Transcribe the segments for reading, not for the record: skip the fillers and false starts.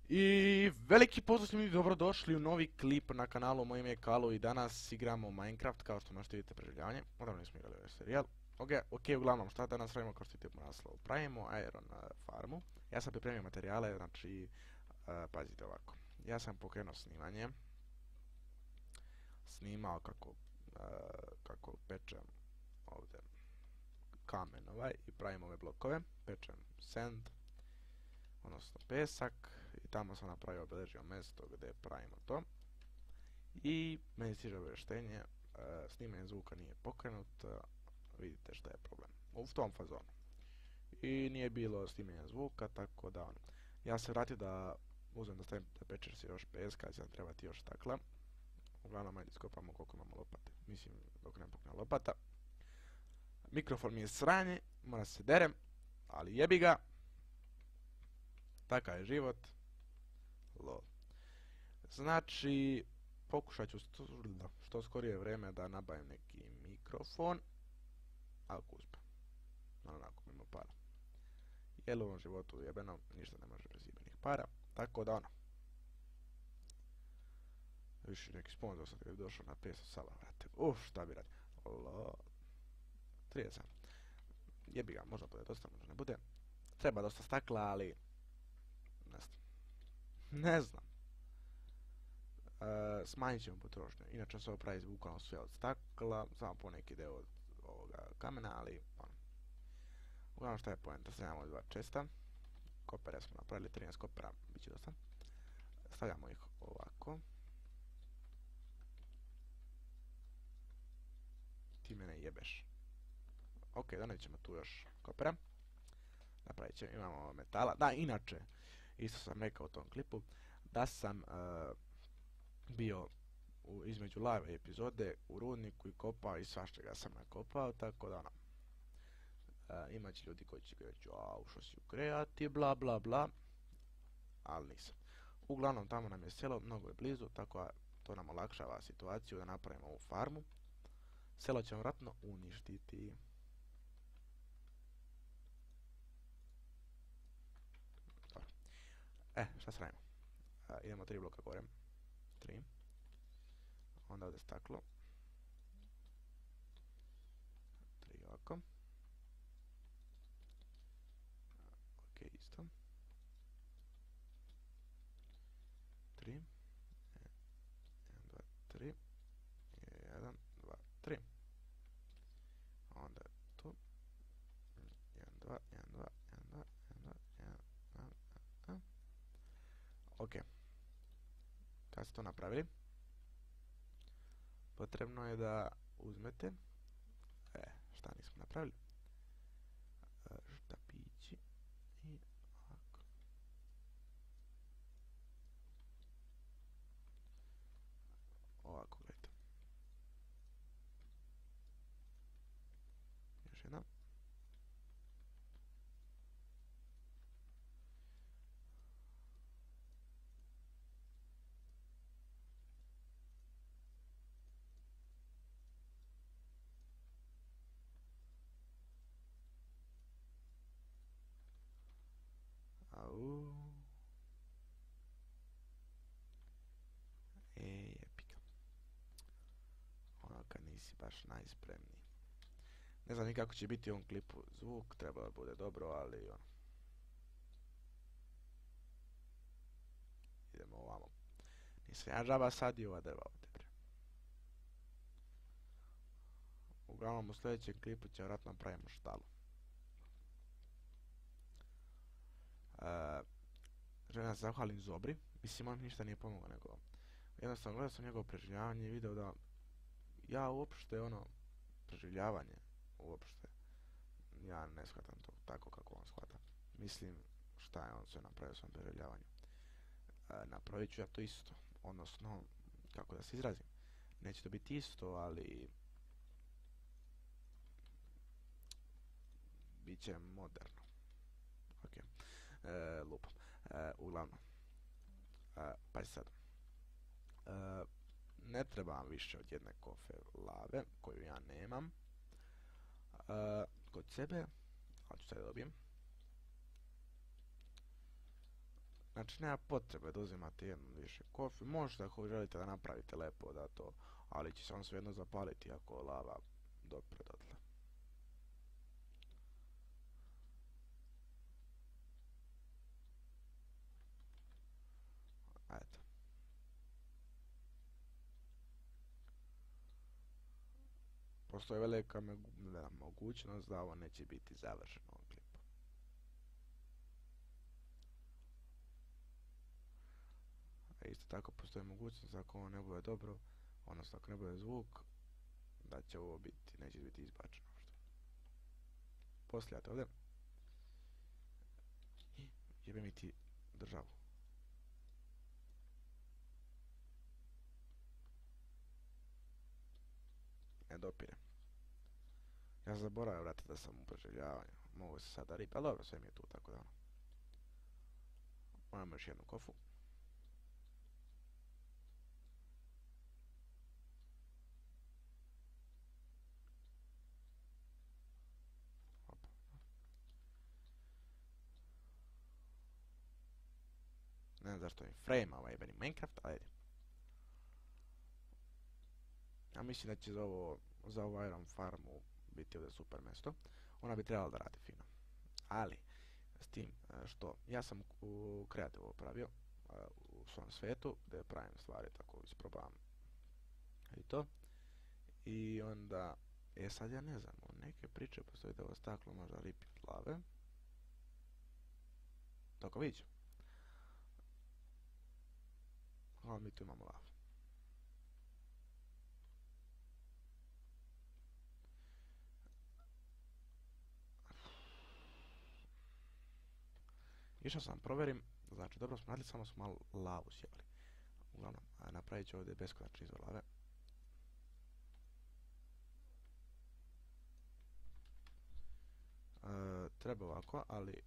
I veliki pozdrav svima i dobrodošli u novi klip na kanalu. Moje ime je Kalu i danas igramo Minecraft, kao što možete vidjeti preživljavanje. Odavno nismo igrali ovaj serijal. Ok, uglavnom šta danas radimo, kao što vidite u naslovu. Pravimo Iron farmu. Ja sam pripremio materijale, znači pazite ovako. Ja sam pokrenuo snimanje. Snimao kako pečem ovdje kamen i pravim ove blokove. Pečem sand, odnosno pesak, i tamo sam napravio, obeležio mjesto gdje pravimo to. I meni stiže obavještenje, snimanje zvuka nije pokrenut, vidite šta je problem u tom fazonu. I nije bilo snimanja zvuka, tako da ja se vratio da uzmem da stavim da pečer si još peska, će nam trebati još stakla. Uglavnom ajde iskopamo koliko imamo lopate, mislim dok ne pukne lopata. Mikrofon mi je sranje, mora se derem, ali jebi ga. Takav je život. Lol. Znači, pokušat ću što skorije vreme da nabavim neki mikrofon. Ako uspem. Onako mimo para. Jer u ovom životu jebeno ništa ne može bez jebenih para. Tako da više neki sponsor sam kad bi došao na 500 sala, vrate. Šta bi radio. Lol. 30. Jebi ga, možda bude dosta, možda ne bude. Treba dosta stakla, ali ne znam. Smanjit ćemo potrošnju. Inače se ovo pravi bukvalno sve od stakla, samo poneki deo od ovoga kamena, ali uglavnom šta je poenta, stavljamo dva česta. Kopere smo napravili, 13 kopera, bit će dosta. Stavljamo ih ovako. Ti mene jebeš. Ok, donijet ćemo tu još kopera. Napravit ćemo, imamo metala. Da, inače, isto sam rekao u tom klipu, da sam bio između live epizode u rudniku i kopao i svašta sam nakopao, tako da imat će ljudi koji će reći što si u kreati, bla bla bla, ali nisam. Uglavnom tamo nam je selo, mnogo je blizu, tako da to nam olakšava situaciju da napravimo ovu farmu. Selo ćemo vratno uništiti. Šta se radimo? Idemo 3 bloka gore. 3. Onda ovdje staklo. 3 ovako. Ok, isto. 3. 1, 2, 3. 1, 2, 3. Onda tu. 1, 2, 1, 2, 1, 2, 1, 2, 1, 2. Ok. Kad ste to napravili, potrebno je da uzmete, šta nismo napravili, štapići i ovako. Ovako, gledajte. Još jedna. Epika. Ono kad nisi baš najspremniji. Ne znam ni kako će biti u ovom klipu zvuk, treba da bude dobro, ali idemo ovamo. Nisam ja žaba sadio ova drva ovdje, bre. Uglavnom u sljedećem klipu će vratno pravimo štalu. Želim da se zahvalim Zobri, mislim on ništa nije pomogao, nego jednostavno gledao sam njegovo preživljavanje i video da ja uopšte preživljavanje uopšte ja ne shvatam to tako kako on shvata. Mislim šta je on sve napravio u svom preživljavanju. Napravit ću ja to isto, odnosno kako da se izrazim, neće to biti isto, ali bit će moderno. Ok, lupam. Uglavnom, pa sad, ne treba vam više od jedne kofe lave, koju ja nemam kod sebe, ali ću sad dobijem. Znači, nema potrebe da uzimate jednu više kofi. Možete ako želite da napravite lepo da to, ali će se on svejedno zapaliti ako lava dopre dotle. Eto. Postoji velika mogućnost da ovo neće biti završeno u ovom klipu. A isto tako postoji mogućnost ako ovo ne bude dobro, odnosno ako ne bude zvuk, da će ovo biti, neće biti izbačeno. Poslijate ovdje. I jebe mi ti državu. Ne dopire. Ja sam zaboravio, vrati, da sam u preživljavanju. Mogu se sada ripa, ali dobro, sve mi je tu, tako da ono. Moramo još jednu kofu. Opa. Ne znam zašto je frame ovaj jebeni Minecraft, ali ajde. Ja mislim da će za ovu Iron Farmu biti ovdje super mjesto. Ona bi trebala da radi fino. Ali, s tim što ja sam u kreativu pravio u svom svetu, gdje pravim stvari tako isprobam i to. I onda, sad ja ne znam, neke priče postoji da ovo staklo možda ripi od lave. Tako vidiš. Ali mi tu imamo lavu. Išao sam provjerim, znači dobro smo radili, samo smo malo lavu sjeli. Uglavnom, napravit ću ovdje beskonačni izvor lave. Treba ovako, ali...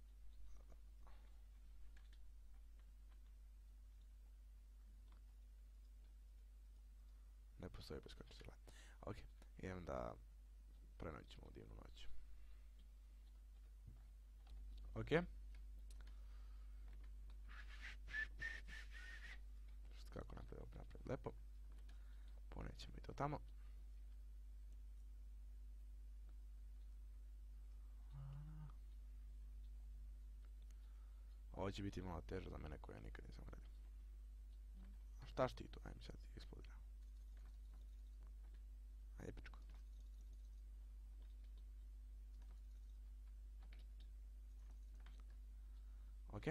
ne postoji beskonačni izvor lave. Ok, idem da prenoćemo u divnu noć. Ok. Kako napraviti lepo. Ponećemo i to tamo. Ovo će biti malo teže za mene koje ja nikad nisam radio. A šta ti tu? Ajme sad ti eksplodira. Ajde pičko. Ok.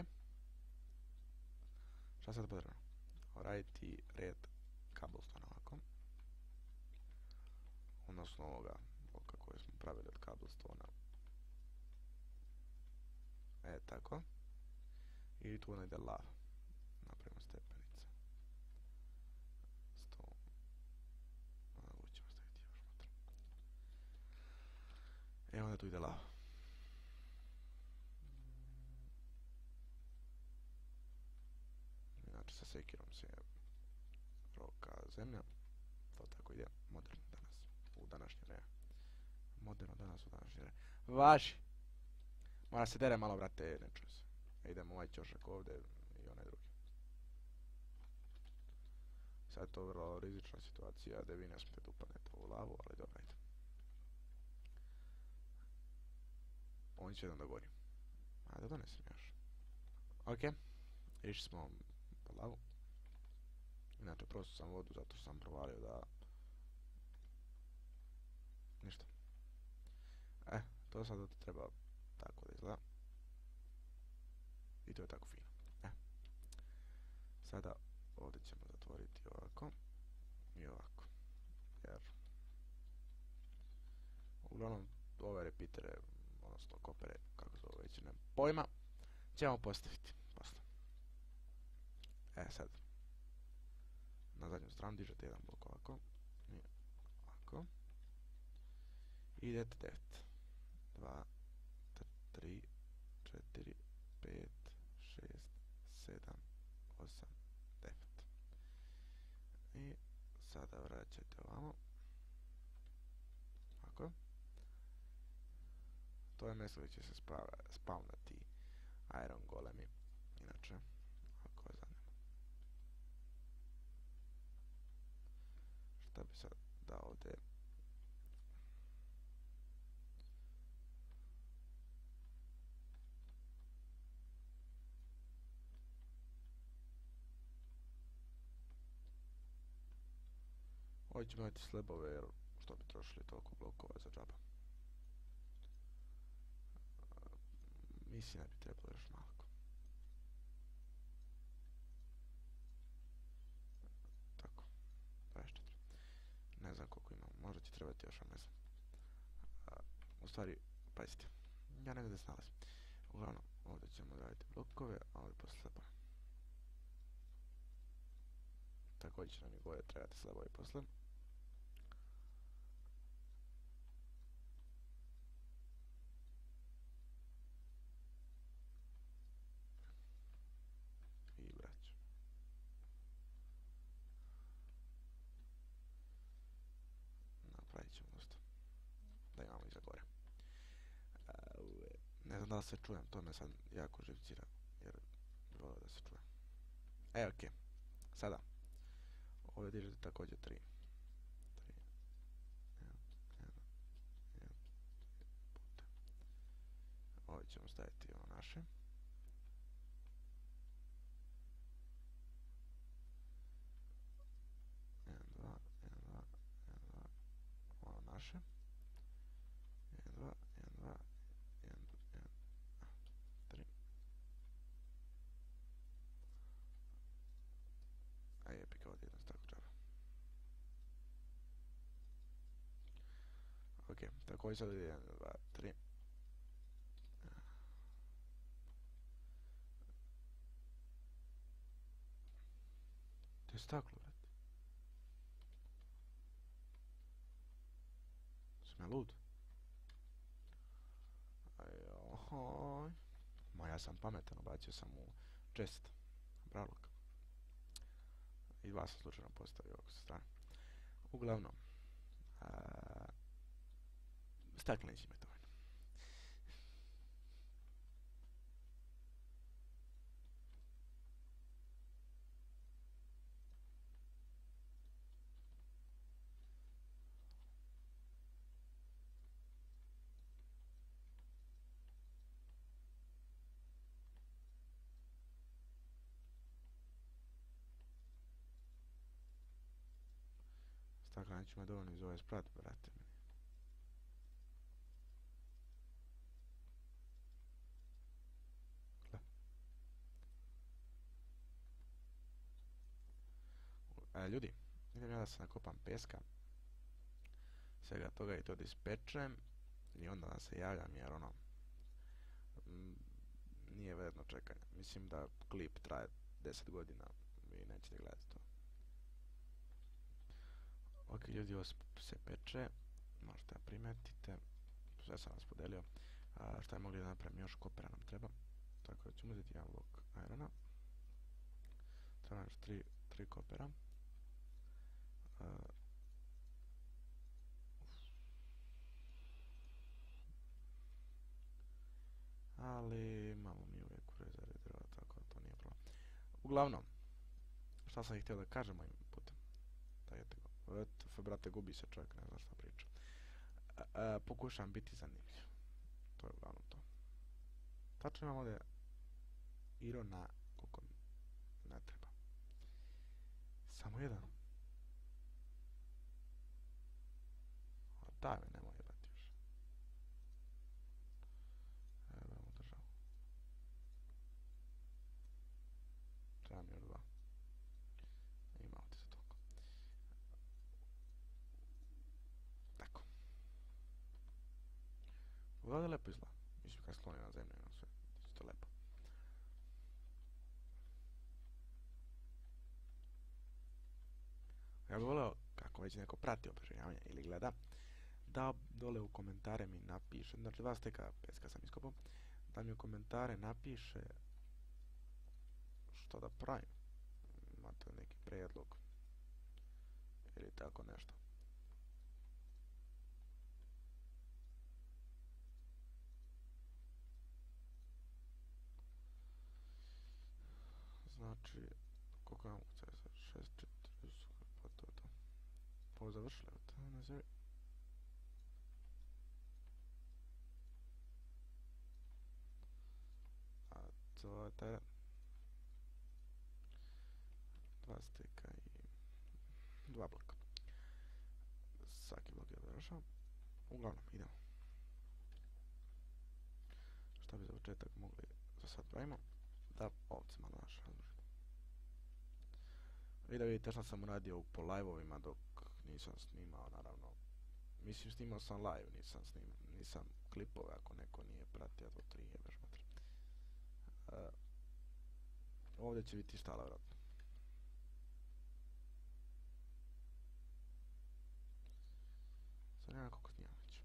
Šta sad potrebno? Raditi red cobblestone ovako. Odnosno ovoga bloka koje smo pravili od cobblestona. Tako. I tu onda ide lava. Napravimo stepenice. Stone. Ovo ćemo staviti još unutra. Onda tu ide lava. Znači sa sekirom se roka zemlja. To tako ide moderno danas. U današnje vreme. Moderno danas u današnje vreme. Važi! Mora se dere malo, brate, ne čuje se. Idemo ovaj ćošak ovdje i onaj drugi. Sad je to vrlo rizična situacija da vi ne smijete da upadnete u lavu, ali dobro, ajde. On će jedan da gori. Ajde, donesem još. Ok, išli smo po lavu. Inače, prosto sam vodu zato što sam provalio da... ništa. To sad treba tako da izgleda. I to je tako fino. Sada ovdje ćemo zatvoriti ovako i ovako. Jer uglavnom ove repitere, odnosno kopere, kako se ovo već ne pojma, ćemo postaviti posle. Sad na zadnju stranu dižete jedan blok ovako i ovako. I idete 9, 2, 3, 4, 5, 6, 7, 8, 9. I sada vraćate ovamo. Ovako. To je mjesto gdje će se spawnati iron golemi. Inače, bi sad da ovdje ovdje ćemo imati slabove jer što bi trošili toliko blokova za džaba. Mislim da bi trebalo još malo. Tako, 24. Ne znam koliko imamo, možda će trebati još, ali ne znam. U stvari, pazite, ja ne znam da se nalazim. Uglavnom, ovdje ćemo raditi blokove, a ovdje posle slabove. Također će nam i gore trebati slabovi posle. I vraćam. Napravit ćemo dosta. Da imamo iza gore. Ne znam da li se čujem, to me sad jako živcira, jer bi volio da se čujem. Okej. Sada. Ovdje dižete također 3. 3. 1, 1, 1 puta. Ovdje ćemo staviti ovo naše. 1, 2, 1, 2, 1, 2, ovo naše. 1, 2, 1, 2, 1, 1, 3. A je pika ovdje jedan stak džaba. Ok, također sad ide 1, 2, 3. To je staklo, brate. Sam ja lud? Ajoj. Ma ja sam pametan, obacio sam u chest. Bravlog. I dva sam slučajno postavio ovako sa strane. Uglavnom. Staklenić ima dovoljno. Staklenić ima dovoljno iz ove sprat, brate. Ljudi, idem ja da se nakopam peska, svega toga i to da ispečem i onda da se javljam jer ono nije vredno čekanja. Mislim da klip traje 10 godina i nećete gledati to. Ok ljudi, ovo se peče, možete da primetite, sve sam vas podelio. Šta je mogli da napravim, još kopera nam treba, tako da ćemo uzeti jedan blok irona, treba još 3 kopera. Ali imamo mi uvijek u rezervi drva, tako da to nije problem. Uglavnom, šta sam ih htio da kažem ovim putem? Dajte go. VTF, brate, gubi se čovjek, ne zna šta priča. Pokušam biti zanimljiv. To je uglavnom to. Tačno imam ovdje irona koliko ne treba. Samo jedan. A daj me, nemoj jebati još. Evo mu državu. Treba mi još 2. Ima ovdje za toliko. Tako. Ovdje lepo izgleda. Mislim kad skloni na zemlju i na sve. Isto lepo. Ja bih volio, kako već neko prati opražnjavanje ili gleda, da dole u komentare mi napiše, znači 2 steka peska sam iskopao, da mi u komentare napiše što da pravim. Imate neki prijedlog ili tako nešto. Znači, koliko imamo CS? 6, 4, pa to. Ovo završili, to ne zove. A to je taj dva steka i dva bloka. Svaki blok je završao. Uglavnom, idemo. Šta bi za početak mogli za sad pravimo? Da ovce malo naš razložimo. I da vidite što sam uradio po live-ovima dok nisam snimao, naravno. Mislim, snimao sam live, nisam klipove, ako neko nije pratio, to 3 jebeš matri. Ovdje će biti štala, vratno. Sad nema koliko snimam već.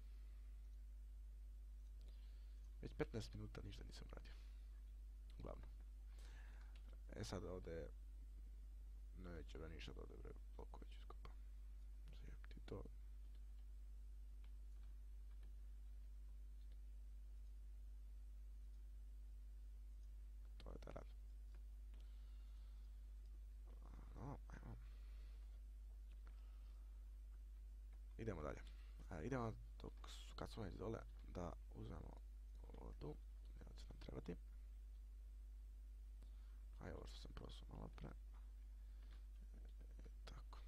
Već 15 minuta ništa nisam radio. Uglavnom. E sad ovdje neće da ništa da ovdje bre bloko već iskopa. Zajebiti to. To je da rad. No, ajmo. Idemo dalje. Idemo dok kad smo već dole da uzmemo vodu. Evo će nam trebati. A ovo što sam prosuo malo pre. Tako.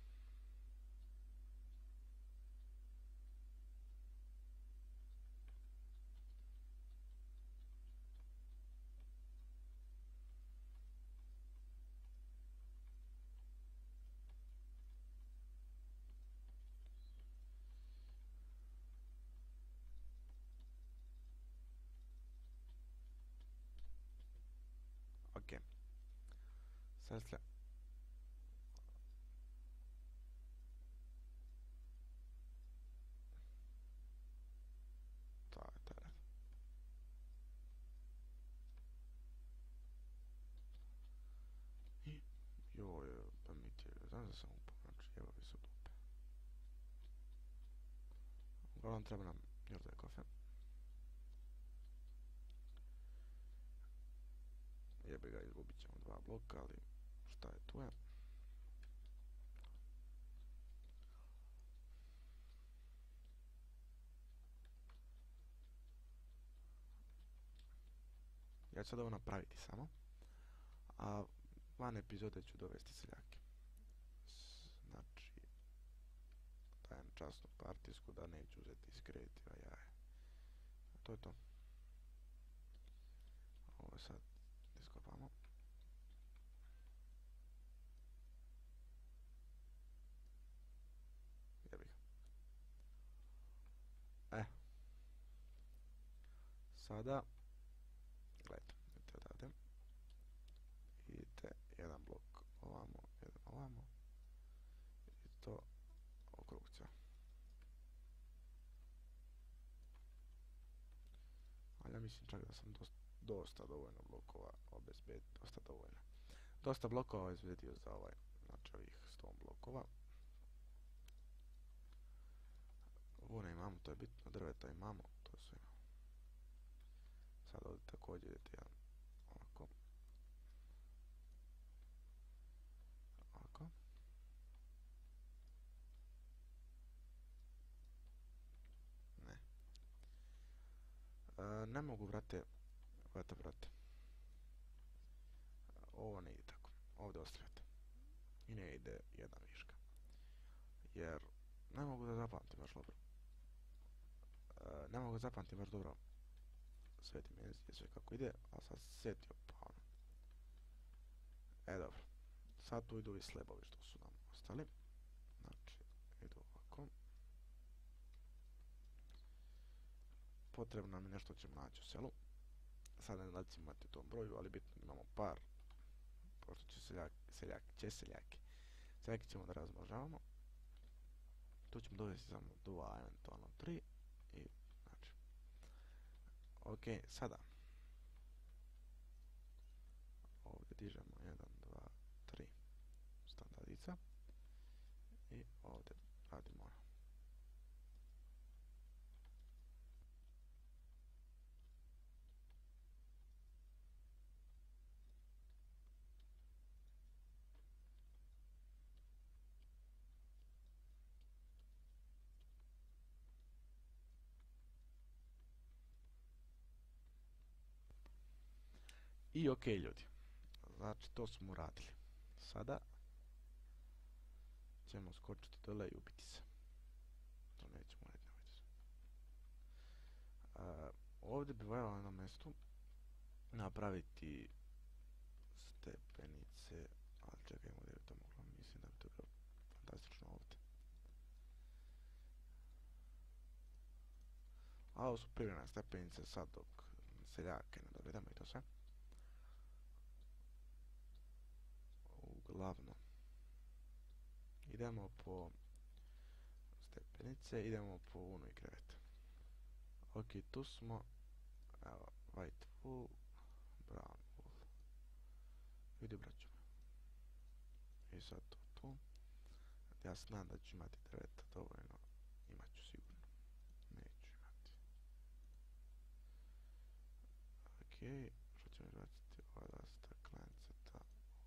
Ok. Sad slje. To je teret. I joj, pa mi ti je, znam da sam upao, znači jebavi su dupe. Uglavnom treba nam još da je kofe. Jebi ga, izgubit ćemo 2 bloka, ali šta je tu je. Ja ću sad ovo napraviti samo. A van epizode ću dovesti seljake. Znači, dajem časnu partijsku da neću uzeti iz kreativa jaje. To je to. Ovo sad iskopamo. Jebi ga. Sada, gledajte, idete odavde. Idete jedan blok ovamo, jedan ovamo. I to okrug sve. Ali ja mislim čak da sam dosta dovoljno blokova obezbedio, dosta dovoljno. Dosta blokova obezbedio za ovaj, znači ovih 100 blokova. Vune imamo, to je bitno, drveta imamo, to sve imamo. Sad ovdje također idete jedan ovako. Ovako. Ne. Ne mogu, vrate. Ovo ne ide tako. Ovdje ostavljate. I ne ide jedan viška. Jer ne mogu da zapamtim baš dobro. Sveti mi je sve kako ide, ali sad sjetio pa ono. Dobro. Sad tu idu ovi slebovi što su nam ostali. Znači, idu ovako. Potrebno nam je nešto ćemo naći u selu. Sad ne znam da ćemo imati u tom broju, ali bitno imamo par. Pošto će seljaki ćemo da razmnožavamo. Tu ćemo dovesti samo 2, eventualno 3. I znači. Ok, sada. Ovdje dižemo 1, 2, 3 standardica. I ovdje radimo ono. I ok ljudi, znači to smo uradili. Sada ćemo skočiti dole i ubiti se. To nećemo uraditi, ovdje bi valjalo na jednom mjestu napraviti stepenice, ali čekajmo gdje bi to moglo, mislim da bi to bilo fantastično ovdje. A ovo su privremene stepenice sad dok seljake ne dovedemo i to sve. Uglavnom, idemo po stepenice, idemo po vunu i krevet. Ok, tu smo, evo, white wool, brown wool. Vidi braću. I sad to tu. Ja znam da ću imati drveta dovoljno, imat ću sigurno. Neću imati. Ok, što ćemo izbaciti? Ova dva staklenceta.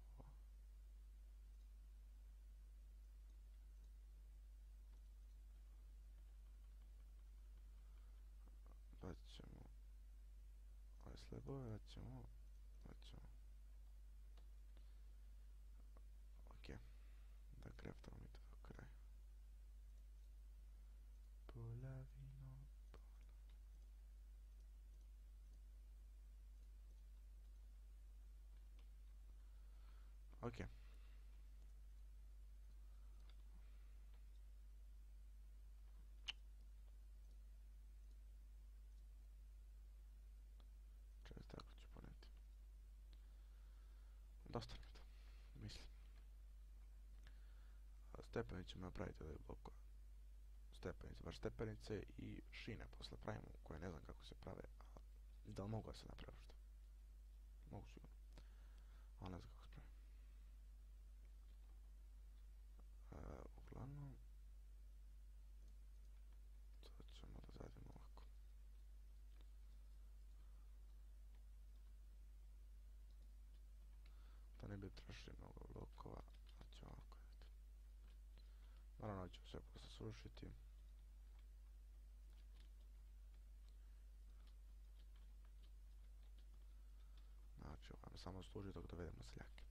Bacit ćemo ove slabove, bacit ćemo. Ok, da craftamo mi to do kraja. Polavino. Ok. Čez tako ću poneti. Dosta mi to, mislim. Stepenice ćemo napraviti ovdje blokove. Stepenice, baš stepenice i šine posle pravimo, koje ne znam kako se prave, a da li mogu da se napravi što? Mogu sigurno, ali ne znam kako se pravi. Uglavnom, sad ćemo da zadimo ovako. Da ne bi trošili mnogo blokova, znači ovako. Naravno ćemo sve posle srušiti. Znači ovo nam samo služi dok dovedemo seljake.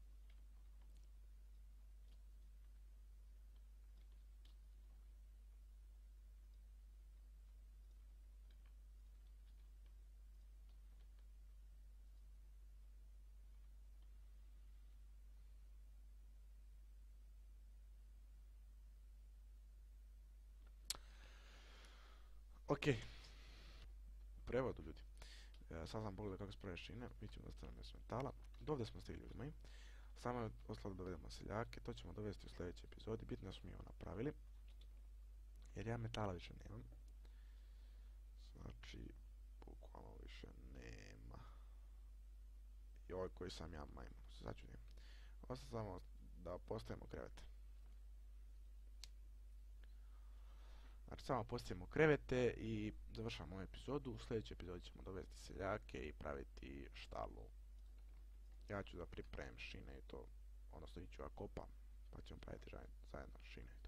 Ok, u prevodu ljudi. Sad sam pogledao kako se prave šine, mi ćemo da stavimo mjesto metala. Dovdje smo stigli ljudi moji. Samo je ostalo da dovedemo seljake, to ćemo dovesti u sljedećoj epizodi. Bitno da smo mi ovo napravili. Jer ja metala više nemam. Znači, bukvalno više nema. I ovaj koji sam ja majmun, se začudim. Ostaje samo da postavimo krevete. Znači samo postavimo krevete i završamo ovu epizodu. U sljedećoj epizodi ćemo dovesti seljake i praviti štalu. Ja ću da pripremim šine i to, odnosno iću ja kopam, pa ćemo praviti zajedno šine i to.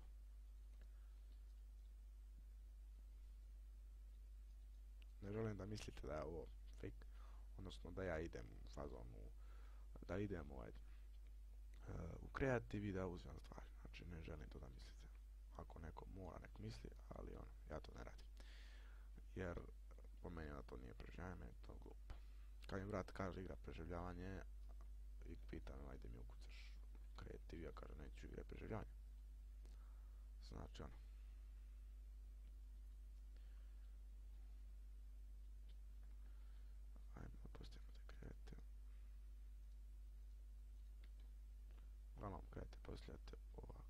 Ne želim da mislite da je ovo fake, odnosno da ja idem u fazonu, da idem u kreativ i da uzimam stvari. Znači ne želim to da mislite. Ako neko mora, nek misli, ali ono, ja to ne radim. Jer po meni da to nije preživljavanje, meni je to glupo. Kad mi brat kaže igra preživljavanje i pita me, ajde mi ukucaš kreativ, ja kažem neću igre preživljavanje. Znači ono. Ajmo da postavimo te krevete. Uglavnom krevete postavljate ovako.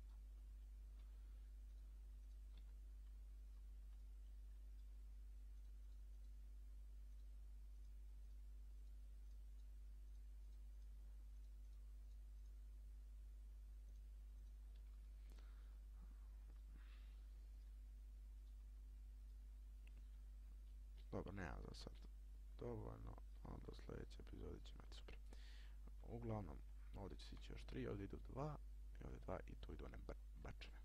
Dobro, nema za sad dovoljno, ali do sljedeće epizode će imati super. Uglavnom, ovdje će ići još 3, ovdje idu 2, i ovdje 2 i tu idu one bačene.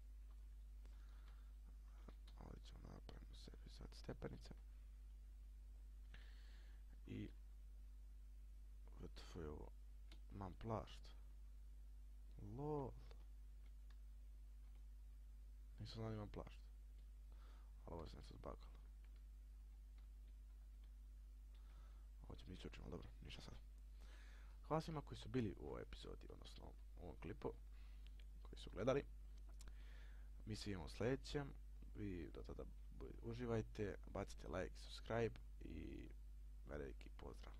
Ovdje ćemo napraviti sebi sad stepenice. I Kako je ovo? Imam plašt. LOL. Nisam znao da imam plašt. Ali ovo sam se zbagalo. Ovo će mi isključimo, ali dobro, ništa sad. Hvala svima koji su bili u ovoj epizodi, odnosno u ovom klipu, koji su gledali. Mi se vidimo u sljedećem. Vi do tada uživajte, bacite like, subscribe i veliki pozdrav.